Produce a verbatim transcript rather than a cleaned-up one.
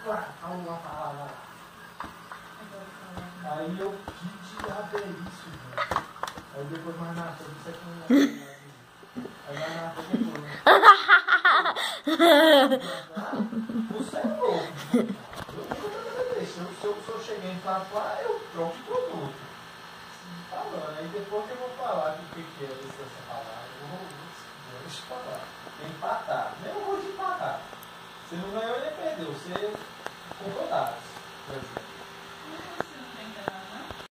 Pá, fala uma palavra lá. Aí eu, que diabo é isso, velho? Aí depois mais na frente, isso aqui não é. Aí mais na frente depois, né? Você é louco. Eu nunca trabalhei isso. Se eu, se eu cheguei em falar, eu troco de produto. Falando. Aí depois que eu vou falar o que, que é essa palavra, eu vou, vou te falar. Empatar. Nem eu vou te empatar. Você não ganhou nem perdeu. Você comprou dados.